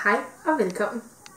Hej og velkommen.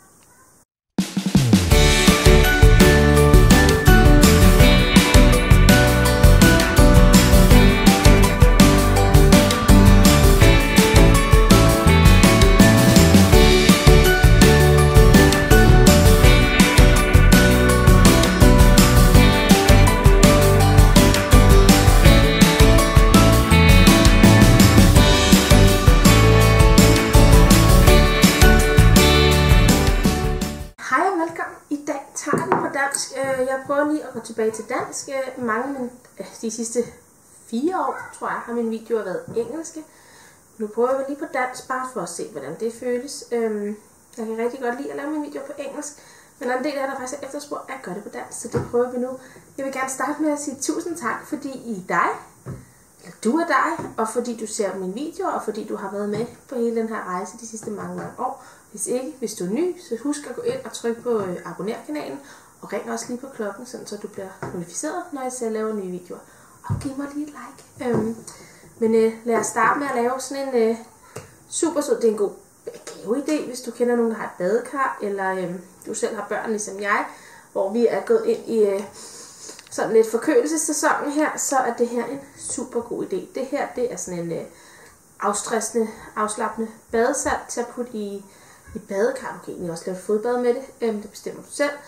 Jeg prøver lige at gå tilbage til dansk. De sidste 4 år, tror jeg, har mine videoer været engelske. Nu prøver vi lige på dansk, bare for at se, hvordan det føles. Jeg kan rigtig godt lide at lave mine videoer på engelsk, men der er en del af der faktisk er efterspurgt, at jeg gør det på dansk, så det prøver vi nu. Jeg vil gerne starte med at sige tusind tak, fordi du er dig, og fordi du ser mine videoer, og fordi du har været med på hele den her rejse de sidste mange år. Hvis du er ny, så husk at gå ind og trykke på abonner kanalen, og ring også lige på klokken, så du bliver notificeret, når jeg selv laver nye videoer. Og giv mig lige et like. Lad os starte med at lave sådan en super sød. Det er en god gaveidé, hvis du kender nogen, der har et badekar, eller du selv har børn ligesom jeg, hvor vi er gået ind i sådan lidt forkølelsessæsonen her, så er det her en super god idé. Det her, det er sådan en afstressende, afslappende badesalt til at putte i badekar. Du kan egentlig også lave fodbad med det, det bestemmer du selv.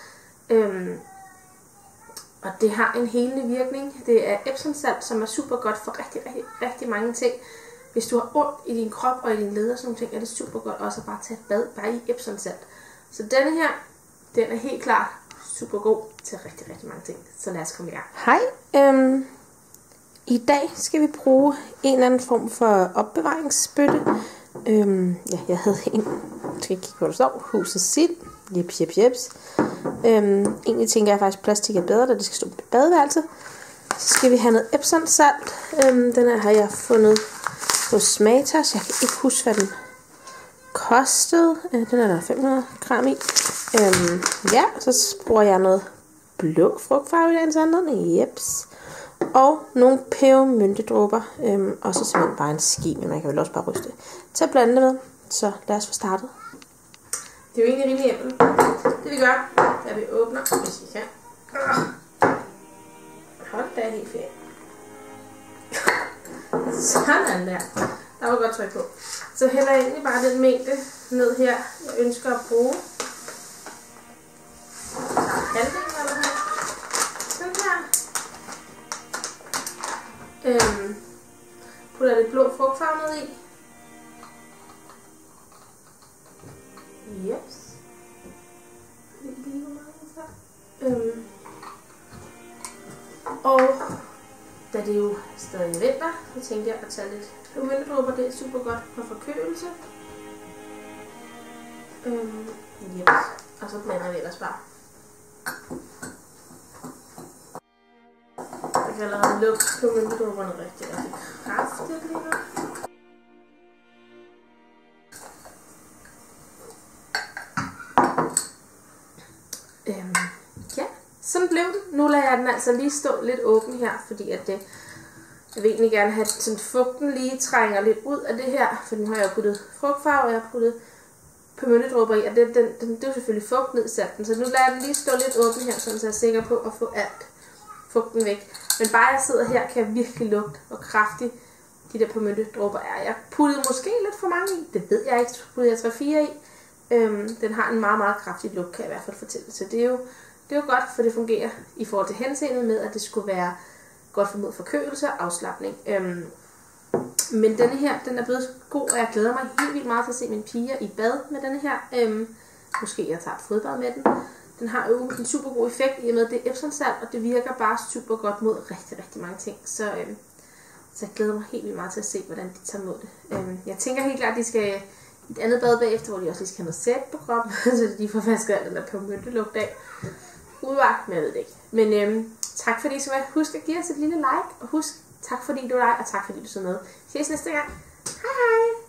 Og det har en helende virkning. Det er Epsom-salt, som er super godt for rigtig mange ting. Hvis du har ondt i din krop og i din leder, sådan ting, er det super godt også at bare tage et bad bare i Epsom-salt. Så denne her, den er helt klart super god til rigtig mange ting. Så lad os komme i gang. Hej. I dag skal vi bruge en eller anden form for opbevaringsbøtte. Jeg havde en. Jeg skal kigge på, hvad der står. Husets sild. Jeps. Egentlig tænker jeg faktisk, at plastik er bedre, da det skal stå på badeværelset. Så skal vi have noget Epsom-salt. Den her har jeg fundet hos Matas. Jeg kan ikke huske, hvad den kostede. Den er der 500 gram i. Så bruger jeg noget blå frugtfarve i dagens anledning. Jeps. Og nogle pebermyntedråber. Og så simpelthen bare en ski, men man kan vel også bare ryste til at blande det med. Så lad os få startet. Det er jo egentlig rimelig enkelt. Det vi gør, er at vi åbner, hvis vi kan. Hold da helt fedt. Sådan der. Der var godt tryk på. Så hælder jeg egentlig bare den mængde ned her, jeg ønsker at bruge. Halvdelen eller her. Sådan her. Putter lidt blå frugtfarve ned i. Jeps. Og da det jo stadig er vinter, så tænkte jeg at tage lidt pebermyntedråber. Det er super godt for forkølelse. Jeps. Og så blander vi ellers bare. Jeg kan allerede lukke pebermyntedråberne rigtig kraftigt lige nu. Sådan blev det. Nu lader jeg den altså lige stå lidt åben her, fordi at jeg vil egentlig gerne have sådan fugten lige trænger lidt ud af det her, for nu har jeg puttet frugtfarve, og jeg har puttet pebermyntedråber i, og det er jo selvfølgelig fugt ned i salten, så nu lader jeg den lige stå lidt åben her, så jeg er sikker på at få alt fugten væk. Men bare jeg sidder her, kan jeg virkelig lugte, hvor kraftigt de der pebermyntedråber er. Jeg puttede måske lidt for mange i, det ved jeg ikke, så puttede jeg 3-4 i. Den har en meget kraftig lugt, kan jeg i hvert fald fortælle, så det er jo godt, for det fungerer i forhold til henseendet med, at det skulle være godt for mod forkølelse og afslapning. Men denne her, den er blevet god, og jeg glæder mig helt vildt meget til at se mine piger i bad med denne her. Måske jeg tager et fodbad med den. Den har jo en super god effekt, i og med at det er Epsom-salt, og det virker bare super godt mod rigtig mange ting. Så jeg glæder mig helt vildt meget til at se, hvordan de tager mod det. Jeg tænker helt klart, at de skal i et andet bad bagefter, hvor de også lige skal have noget sæbe på kroppen, så de får vasket alt den der pebermyntelugt af. Udvagt, men jeg ved det ikke. Men tak fordi I så med. Husk at give os et lille like, og husk, tak fordi du er dig, og tak fordi du så med. Ses næste gang. Hej hej!